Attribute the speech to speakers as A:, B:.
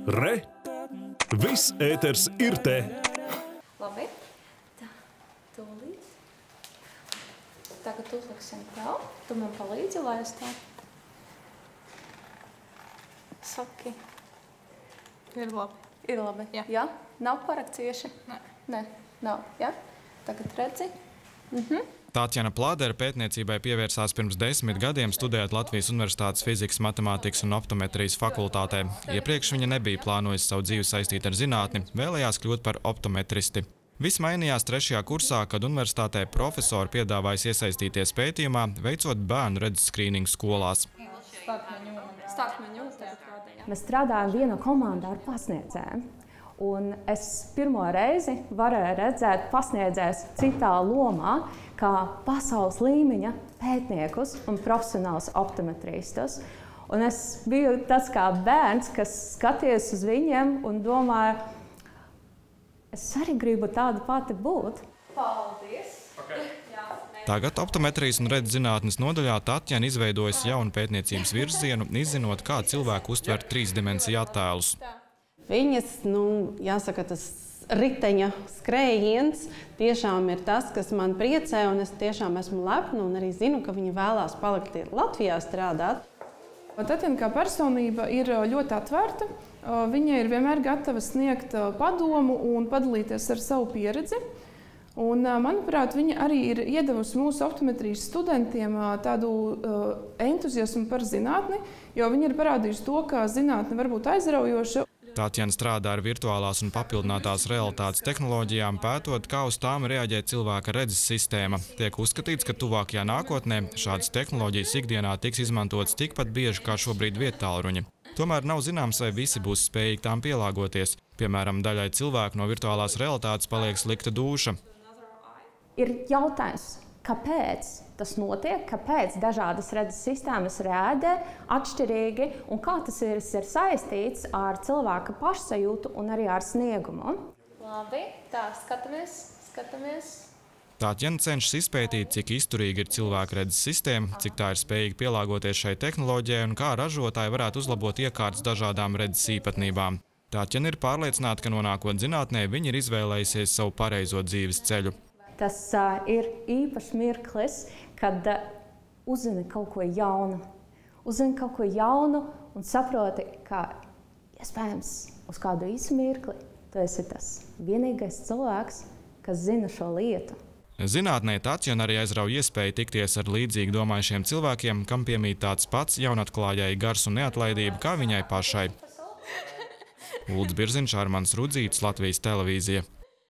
A: Re! Viss ēters ir te!
B: Labi. Tā, tūlīt. Tagad uzliksim tev. Tu man palīdzi, lai es tā saki.
C: Ir labi.
B: Ir labi.
C: Jā.
B: Ja? Nav pārāk cieši?
C: Nē.
B: Nē, nav. Ja? Tagad redzi.
D: Tātjana Plādere pētniecībai pievērsās pirms 10 gadiem, studējot Latvijas Universitātes fizikas, matemātikas un optometrijas fakultātē. Iepriekš viņa nebija plānojusi savu dzīvi saistīt ar zinātni, vēlējās kļūt par optometristi. Viss mainījās 3. kursā, kad universitātē profesori piedāvājas iesaistīties pētījumā, veicot bērnu redzes skrīningu skolās.
E: Mēs strādājam vienā komandā ar pasniedzējiem. Un es pirmo reizi varēju redzēt pasniedzējus citā lomā, kā pasaules līmeņa pētniekus un profesionālus optometristus. Un es biju tas kā bērns, kas skaties uz viņiem un domāju, es arī gribu tāda pati būt.
B: Paldies! Okay.
D: Tagad optometrijas un redzes zinātnes nodaļā Tātjana izveidojas jaunu pētniecības virzienu, izzinot, kā cilvēku uztver trīsdimensiju attēlus.
F: Viņas, jāsaka, tas riteņa skrējiens tiešām ir tas, kas man priecē, un es tiešām esmu lepna un arī zinu, ka viņa vēlās palikt Latvijā strādāt.
C: Tātjana kā personība ir ļoti atvērta. Viņa ir vienmēr gatava sniegt padomu un padalīties ar savu pieredzi. Un, manuprāt, viņa arī ir iedevusi mūsu optometrijas studentiem tādu entuziasmu par zinātni, jo viņa ir parādījusi to, ka zinātne var būt aizraujoša.
D: Tātjana strādā ar virtuālās un papildinātās realitātes tehnoloģijām, pētot, kā uz tām reaģē cilvēka redzes sistēma. Tiek uzskatīts, ka tuvākajā nākotnē šādas tehnoloģijas ikdienā tiks izmantotas tikpat bieži kā šobrīd viedtālruņi. Tomēr nav zināms, vai visi būs spējīgi tām pielāgoties. Piemēram, daļai cilvēku no virtuālās realitātes paliek slikta dūša.
E: Ir jautājums, kāpēc tas notiek, kāpēc dažādas redzes sistēmas reaģē atšķirīgi un kā tas ir saistīts ar cilvēka pašsajūtu un arī ar sniegumu.
B: Labi, tā, skatāmies.
D: Tātjana cenšas izpētīt, cik izturīga ir cilvēka redzes sistēma, cik tā ir spējīga pielāgoties šai tehnoloģijai un kā ražotāji varētu uzlabot iekārtas dažādām redzes īpatnībām. Tātjana ir pārliecināta, ka nonākot zinātnē, viņa ir izvēlējusies savu pareizo dzīves ceļu.
E: Tas ir īpašs mirklis, kad uzzini kaut ko jaunu. Uzzini kaut ko jaunu un saproti, ka iespējams uz kādu īsu mirkli tu esi tas vienīgais cilvēks, kas zina šo lietu.
D: Zinātnē Tātjana arī aizrauja iespēju tikties ar līdzīgi domājušiem cilvēkiem, kam piemīt tāds pats jaunatklājai gars un neatlaidība kā viņai pašai. Uldis Birziņš, Armands Rudzītis, Latvijas televīzija.